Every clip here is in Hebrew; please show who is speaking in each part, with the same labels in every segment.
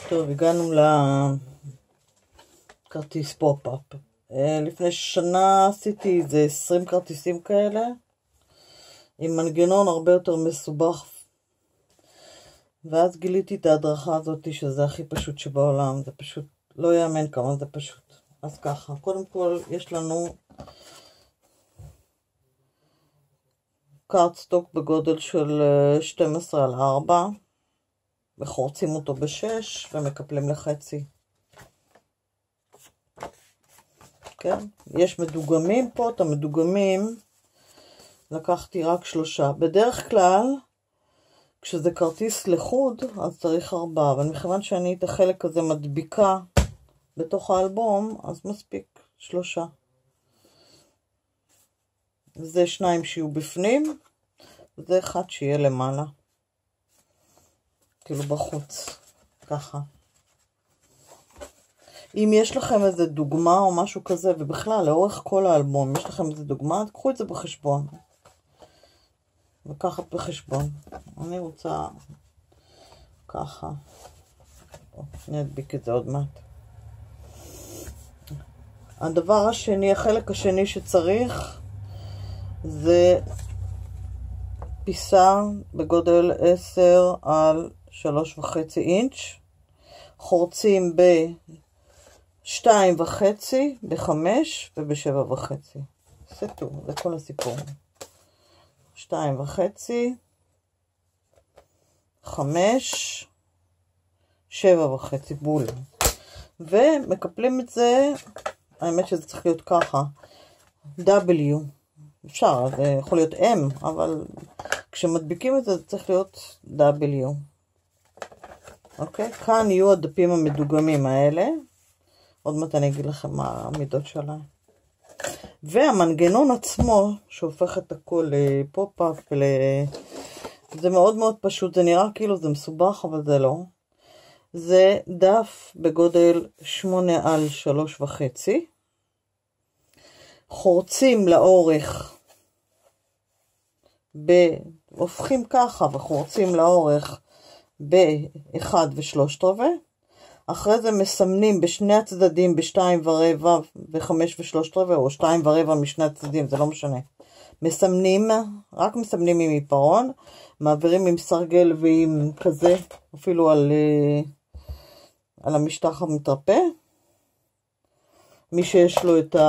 Speaker 1: טוב, הגענו לכרטיס פופ-אפ. לפני שנה עשיתי איזה 20 כרטיסים כאלה, עם מנגנון הרבה יותר מסובך, ואז גיליתי את ההדרכה הזאת שזה הכי פשוט שבעולם. זה פשוט לא יאמן כמה זה פשוט. אז ככה, קודם כל יש לנו קארדסטוק בגודל של 12x4, וחורצים אותו ב6 ומקפלים לחצי. כן? יש מדוגמים פה, את המדוגמים לקחתי רק 3. בדרך כלל, כשזה כרטיס לחוד, אז צריך 4, אבל מכיוון שאני את החלק הזה מדביקה בתוך האלבום, אז מספיק 3. זה 2 שיהיו בפנים, וזה 1 שיהיה למעלה. כאילו בחוץ, ככה. אם יש לכם איזה דוגמה או משהו כזה, ובכלל לאורך כל האלבום, יש לכם איזה דוגמה, תקחו את זה בחשבון. וככה בחשבון. אני רוצה ככה. אני אדביק את זה עוד מעט. הדבר השני, החלק השני שצריך, זה פיסה בגודל 10x3.5 אינץ'. חורצים ב2.5, ב5 וב7.5. זה טוב, זה כל הסיפור. 2.5, 5, 7.5 בול. ומקפלים את זה, האמת שזה צריך להיות ככה, W. אפשר, זה יכול להיות M, אבל כשמדביקים את זה, זה צריך להיות W. אוקיי? כאן יהיו הדפים המדוגמים האלה. עוד מעט אני אגיד לכם מה המידות שלהם. והמנגנון עצמו, שהופך את הכל לפופ-אפ, זה מאוד מאוד פשוט. זה נראה כאילו זה מסובך, אבל זה לא. זה דף בגודל 8x3.5. חורצים לאורך, הופכים ככה וחורצים לאורך ב1 ו3/4. אחרי זה מסמנים בשני הצדדים ב2.25 ו5 ו3/4, או 2.25 משני הצדדים, זה לא משנה. מסמנים, רק מסמנים עם עיפרון, מעבירים עם סרגל ועם כזה, אפילו על המשטח המתרפא. מי שיש לו את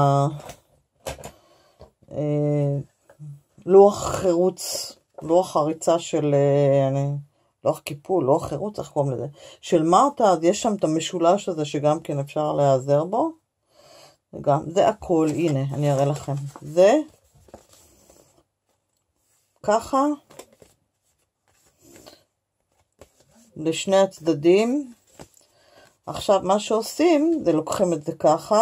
Speaker 1: לוח חירוץ, לוח הריצה של, לוח קיפול, לוח חירוץ, איך קוראים לזה? של מרתה, אז יש שם את המשולש הזה שגם כן אפשר להיעזר בו. וגם, זה הכל, הנה, אני אראה לכם. זה, ככה, לשני הצדדים. עכשיו, מה שעושים, זה לוקחים את זה ככה,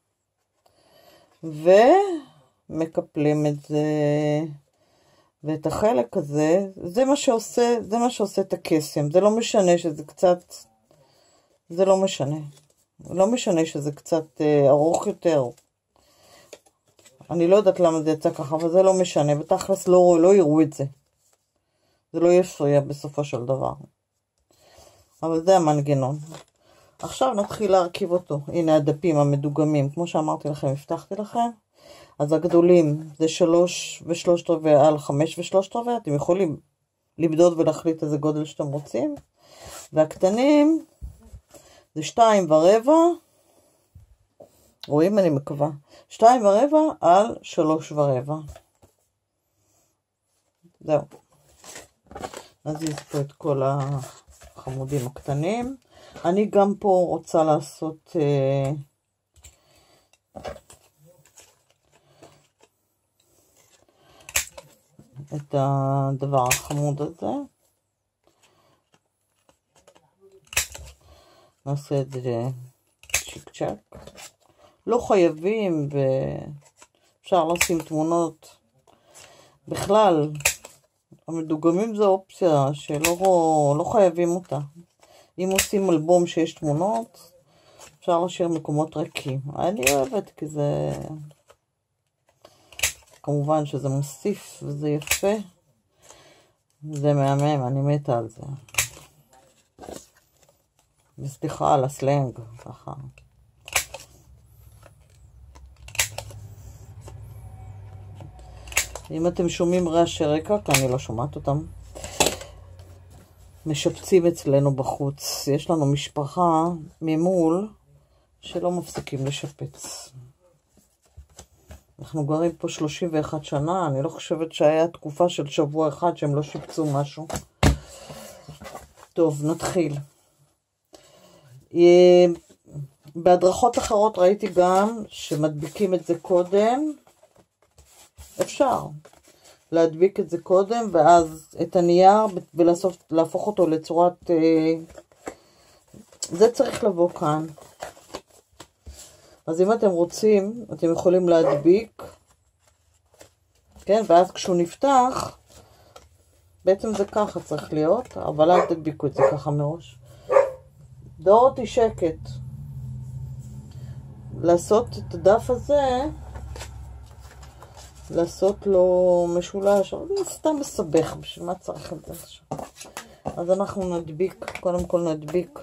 Speaker 1: ומקפלים את זה, ואת החלק הזה, זה מה שעושה את הקסם. זה לא משנה שזה קצת, זה לא משנה. לא משנה שזה קצת ארוך יותר. אני לא יודעת למה זה יצא ככה, אבל זה לא משנה. בתכלס לא יראו את זה. זה לא יפריע בסופו של דבר. אבל זה המנגנון. עכשיו נתחיל להרכיב אותו. הנה הדפים המדוגמים. כמו שאמרתי לכם, הבטחתי לכם. אז הגדולים זה 3 ו3/4 על 5 ו3/4. אתם יכולים לבדוד ולהחליט איזה גודל שאתם רוצים. והקטנים זה 2.25. רואים? אני מקווה. 2.25 על 3.25. זהו. נזיז פה את כל החמודים הקטנים. אני גם פה רוצה לעשות את הדבר החמוד הזה. נעשה את זה צ'יק צ'ק. לא חייבים, ואפשר לשים תמונות. בכלל, המדוגמים זה אופציה שלא חייבים אותה. אם עושים אלבום שיש תמונות, אפשר להשאיר מקומות ריקים. אני אוהבת כי זה, כמובן שזה מוסיף וזה יפה. זה מהמם, אני מתה על זה. וסליחה על הסלנג, ככה. אם אתם שומעים רעשי רקע, כי אני לא שומעת אותם, משפצים אצלנו בחוץ. יש לנו משפחה ממול שלא מפסיקים לשפץ. אנחנו גרים פה 31 שנה, אני לא חושבת שהיה תקופה של שבוע אחד שהם לא שיפצו משהו. טוב, נתחיל. בהדרכות אחרות ראיתי גם שמדביקים את זה קודם. אפשר להדביק את זה קודם, ואז את הנייר ולהפוך אותו לצורת... זה צריך לבוא כאן. אז אם אתם רוצים, אתם יכולים להדביק, כן, ואז כשהוא נפתח, בעצם זה ככה צריך להיות, אבל אל תדביקו את זה ככה מראש. דורותי שקט. לעשות את הדף הזה, לעשות לו משולש, אבל זה סתם מסבך, בשביל מה צריך את זה עכשיו. אז אנחנו נדביק, קודם כל נדביק.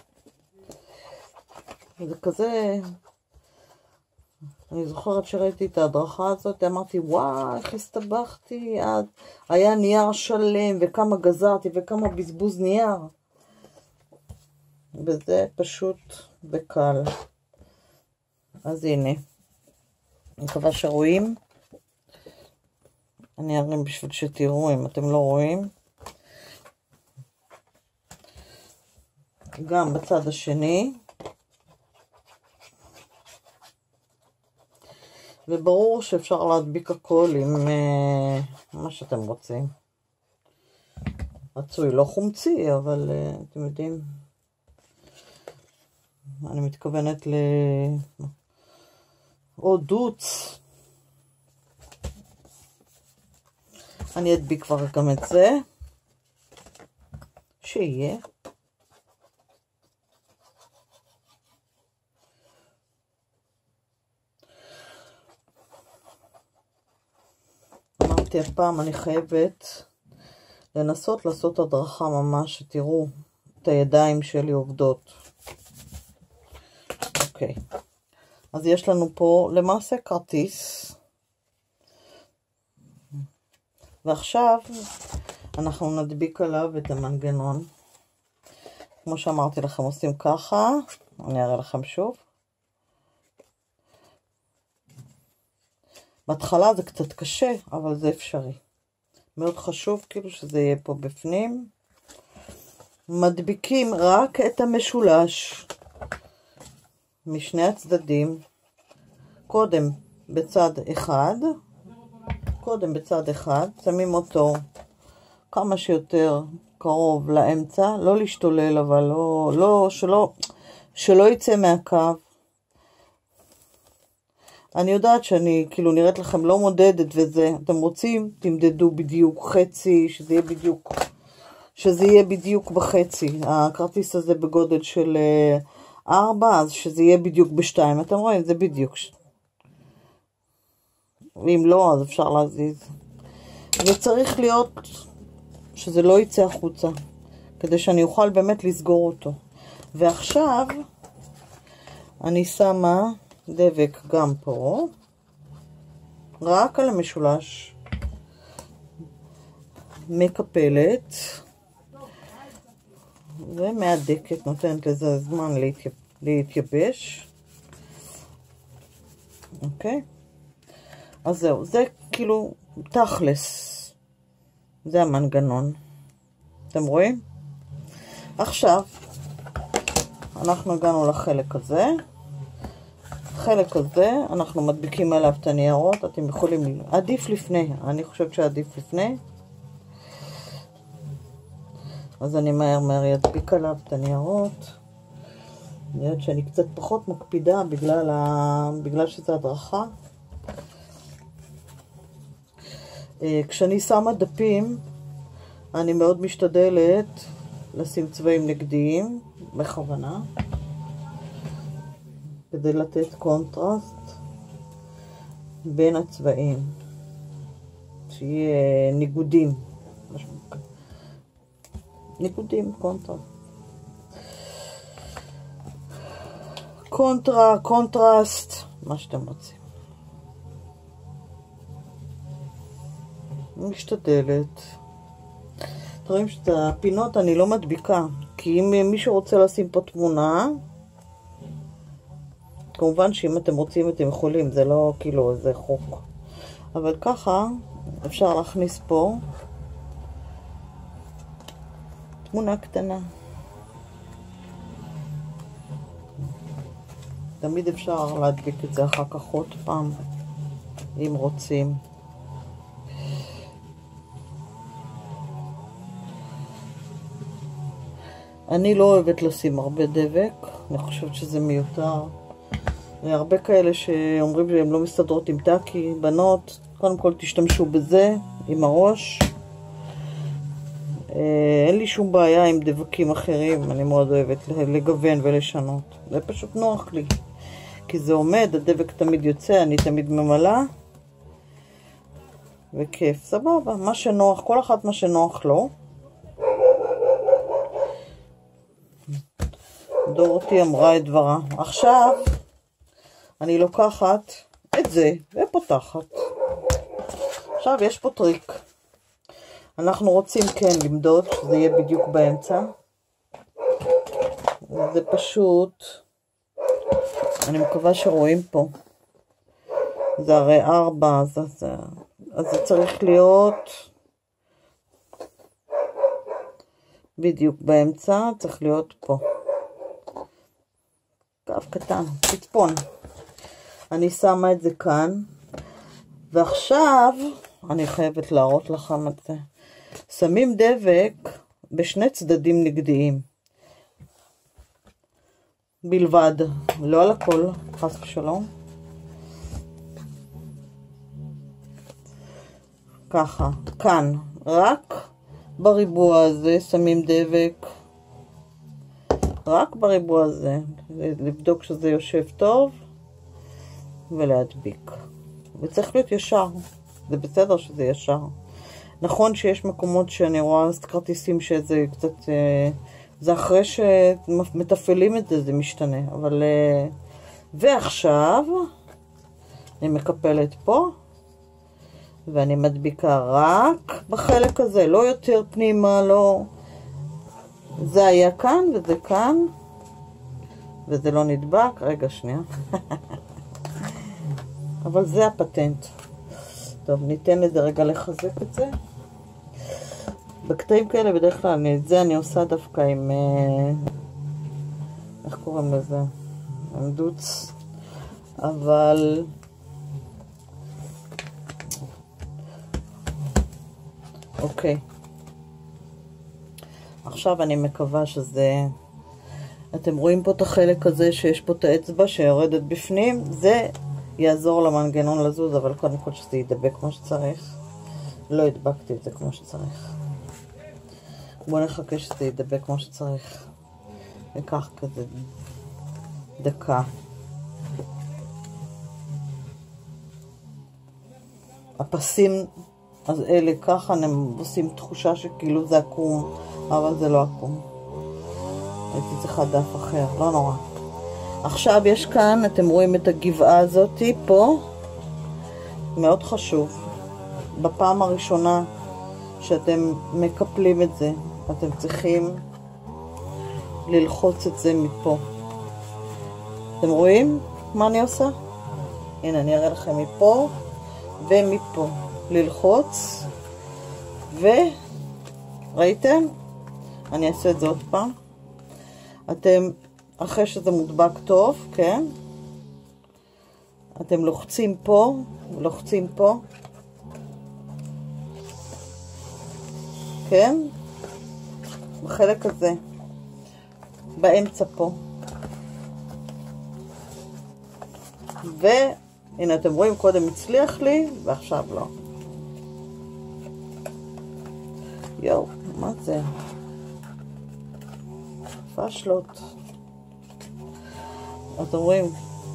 Speaker 1: זה כזה... אני זוכרת שראיתי את ההדרכה הזאת, אמרתי, וואו, איך הסתבכתי, היה נייר שלם, וכמה גזרתי, וכמה בזבוז נייר. וזה פשוט וקל. אז הנה, אני מקווה שרואים. אני ארים בשביל שתראו, אם אתם לא רואים. גם בצד השני. וברור שאפשר להדביק הכל עם מה שאתם רוצים. רצוי, לא חומצי, אבל אתם יודעים. אני מתכוונת או דוץ. אני אדביק כבר גם את זה. שיהיה. אמרתי הפעם, אני חייבת לנסות לעשות הדרכה ממש, שתראו את הידיים שלי עובדות. אוקיי. אז יש לנו פה למעשה כרטיס. ועכשיו אנחנו נדביק עליו את המנגנון. כמו שאמרתי לכם, עושים ככה. אני אראה לכם שוב. בהתחלה זה קצת קשה, אבל זה אפשרי. מאוד חשוב כאילו שזה יהיה פה בפנים. מדביקים רק את המשולש משני הצדדים. קודם בצד אחד, שמים אותו כמה שיותר קרוב לאמצע, לא להשתולל, אבל שלא יצא מהקו. אני יודעת שאני כאילו נראית לכם לא מודדת וזה, אתם רוצים, תמדדו בדיוק חצי, שזה יהיה בדיוק בחצי. הכרטיס הזה בגודל של 4, אז שזה יהיה בדיוק ב2. אתם רואים, זה בדיוק. ואם לא, אז אפשר להזיז. וצריך להיות שזה לא יצא החוצה, כדי שאני אוכל באמת לסגור אותו. ועכשיו אני שמה דבק גם פה, רק על המשולש, מקפלת ומהדקת, נותנת לזה זמן להתייבש. אוקיי? אז זהו, זה כאילו תכלס, זה המנגנון. אתם רואים? עכשיו אנחנו הגענו לחלק הזה. החלק הזה אנחנו מדביקים עליו את הניירות. אתם יכולים, עדיף לפני, אני חושבת שעדיף לפני. אז אני מהר ידביק עליו את הניירות. אני יודעת שאני קצת פחות מקפידה בגלל שזה הדרכה. כשאני שמה דפים, אני מאוד משתדלת לשים צבעים נגדיים, בכוונה, כדי לתת קונטרסט בין הצבעים, שיהיה ניגודים, קונטרסט. קונטרה, קונטרסט, מה שאתם רוצים. משתדלת. אתם רואים שאת הפינות אני לא מדביקה, כי אם מישהו רוצה לשים פה תמונה, כמובן שאם אתם רוצים אתם יכולים, זה לא כאילו איזה חוק. אבל ככה אפשר להכניס פה תמונה קטנה. תמיד אפשר להדביק את זה אחר כך עוד פעם, אם רוצים. אני לא אוהבת לשים הרבה דבק, אני חושבת שזה מיותר. הרבה כאלה שאומרים שהם לא מסתדרות עם טאקי, בנות, קודם כל תשתמשו בזה, עם הראש. אין לי שום בעיה עם דבקים אחרים, אני מאוד אוהבת לגוון ולשנות. זה פשוט נוח לי, כי זה עומד, הדבק תמיד יוצא, אני תמיד ממלאה. וכיף, סבבה, מה שנוח, כל אחת מה שנוח לו. דורתי אמרה את דברה. עכשיו אני לוקחת את זה ופותחת. עכשיו יש פה טריק. אנחנו רוצים כן למדוד שזה יהיה בדיוק באמצע. זה פשוט, אני מקווה שרואים פה, זה הרי 4, אז זה צריך להיות בדיוק באמצע, צריך להיות פה קו קטן, פצפון. אני שמה את זה כאן, ועכשיו אני חייבת להראות לכם את זה. שמים דבק בשני צדדים נגדיים בלבד, לא על הכל, חס ושלום. ככה, כאן, רק בריבוע הזה שמים דבק, רק בריבוע הזה, לבדוק שזה יושב טוב ולהדביק. וצריך להיות ישר, זה בסדר שזה ישר. נכון שיש מקומות שאני רואה כרטיסים שזה קצת, זה אחרי שמתפעלים את זה, זה משתנה, אבל ועכשיו אני מקפלת פה ואני מדביקה רק בחלק הזה, לא יותר פנימה, לא, זה היה כאן וזה כאן וזה לא נדבק. רגע שנייה. אבל זה הפטנט. טוב, ניתן לזה רגע לחזק את זה. בקטעים כאלה בדרך כלל את זה אני עושה דווקא עם, איך קוראים לזה? עם דוץ. אבל אוקיי. עכשיו אני מקווה שזה, אתם רואים פה את החלק הזה שיש פה את האצבע שיורדת בפנים, זה יעזור למנגנון לזוז, אבל קודם כל שזה ידבק כמו שצריך. לא הדבקתי את זה כמו שצריך. בואו נחכה שזה ידבק כמו שצריך. ניקח כזה דקה. הפסים, אז אלה ככה הם עושים תחושה שכאילו זה עקום, אבל זה לא עקום. הייתי צריכה דף אחר, לא נורא. עכשיו יש כאן, אתם רואים את הגבעה הזאת פה, מאוד חשוב. בפעם הראשונה שאתם מקפלים את זה, אתם צריכים ללחוץ את זה מפה. אתם רואים מה אני עושה? הנה, אני אראה לכם מפה ומפה. ללחוץ, וראיתם? אני אעשה את זה עוד פעם. אתם, אחרי שזה מודבק טוב, כן? אתם לוחצים פה, לוחצים פה, כן? בחלק הזה, באמצע פה. והנה אתם רואים, קודם הצליח לי, ועכשיו לא. יואו, מה זה? פשלות. אתם רואים?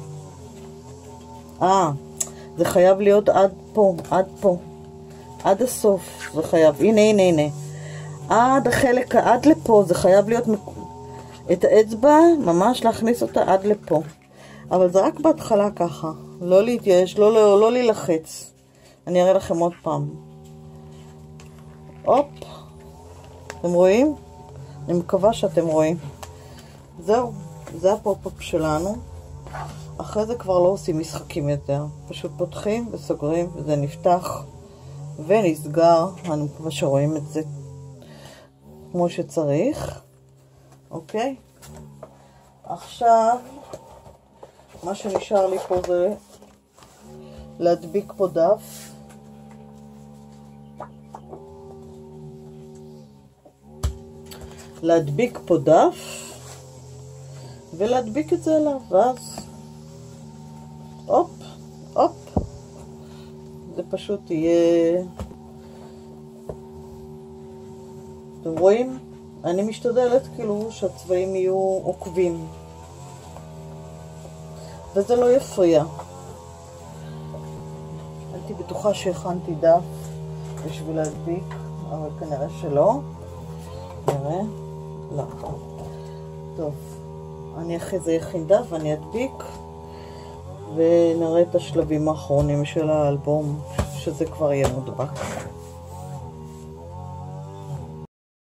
Speaker 1: זה חייב להיות עד פה, עד פה. עד הסוף, זה חייב. הנה, הנה, הנה. עד החלק, עד לפה, זה חייב להיות את האצבע, ממש להכניס אותה עד לפה. אבל זה רק בהתחלה ככה. לא להתייאש, לא להילחץ. אני אראה לכם עוד פעם. הופ. אתם רואים? אני מקווה שאתם רואים. זהו, זה הפופ-אפ שלנו. אחרי זה כבר לא עושים משחקים יותר. פשוט פותחים וסוגרים, וזה נפתח ונסגר. אני מקווה שרואים את זה כמו שצריך. אוקיי? עכשיו, מה שנשאר לי פה זה להדביק פה דף. להדביק פה דף ולהדביק את זה אליו, ואז הופ, הופ, זה פשוט יהיה, אתם רואים? אני משתדלת כאילו שהצבעים יהיו עוקבים וזה לא יפריע. הייתי בטוחה שהכנתי דף בשביל להדביק, אבל כנראה שלא. נראה? לא. טוב, אני אחרי זה אכין דף ואני אדביק ונראה את השלבים האחרונים של האלבום, שזה כבר יהיה מודבק.